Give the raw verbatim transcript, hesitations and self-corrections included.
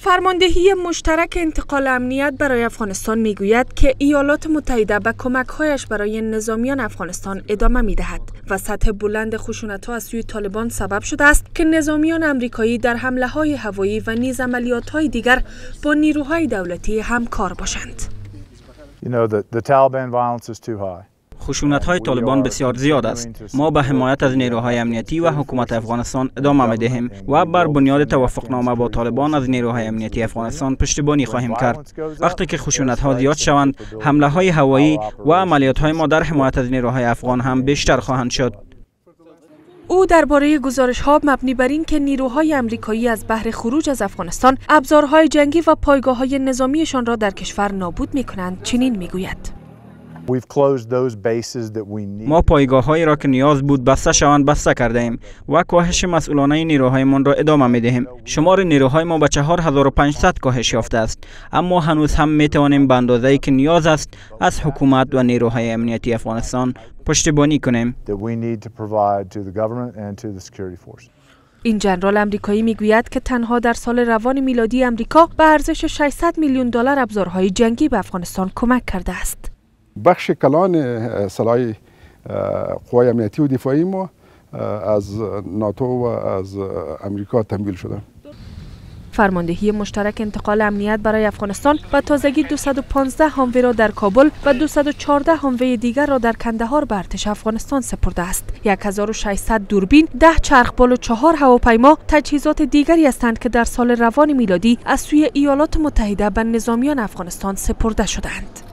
فرماندهی مشترک انتقال امنیت برای افغانستان میگوید که ایالات متحده به کمک‌هایش برای نظامیان افغانستان ادامه می‌دهد و سطح بلند خشونت‌ها از سوی طالبان سبب شده است که نظامیان آمریکایی در حمله‌های هوایی و نیز عملیات‌های دیگر با نیروهای دولتی همکار باشند. You know, the, the Taliban violence is too high. خشونت‌های طالبان بسیار زیاد است. ما به حمایت از نیروهای امنیتی و حکومت افغانستان ادامه می‌دهیم و بر بنیاد توافقنامه با طالبان از نیروهای امنیتی افغانستان پشتیبانی خواهیم کرد. وقتی که خشونت‌ها زیاد شوند، حمله‌های هوایی و عملیات‌های ما در حمایت از نیروهای افغان هم بیشتر خواهند شد. او درباره گزارش‌ها مبنی بر این که نیروهای آمریکایی از بهر خروج از افغانستان ابزارهای جنگی و پایگاه‌های نظامیشان را در کشور نابود می‌کنند چنین می‌گوید: ما پایگاه‌هایی را که نیاز بود بسته شوند بسته کرده ایم و کاهش مسئولانه نیروهایمان را ادامه می‌دهیم. شمار نیروهای ما به چهار هزار و پانصد کاهش یافته است، اما هنوز هم می‌توانیم به اندازه‌ای که نیاز است از حکومت و نیروهای امنیتی افغانستان پشتیبانی کنیم. این ژنرال آمریکایی میگوید که تنها در سال روان میلادی آمریکا به ارزش ششصد میلیون دلار ابزارهای جنگی به افغانستان کمک کرده است. بخش کلان سلاح قوای امنیتی و دفاعی ما از ناتو و از امریکا تمویل شده. فرماندهی مشترک انتقال امنیت برای افغانستان به تازگی دویست و پانزده هانوی را در کابل و دویست و چهارده هانوی دیگر را در کندهار به ارتش افغانستان سپرده است. هزار و ششصد دوربین، ده چرخبال و چهار هواپیما تجهیزات دیگری هستند که در سال روان میلادی از سوی ایالات متحده به نظامیان افغانستان سپرده شدند.